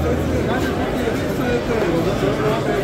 是它是这个是对我的折磨。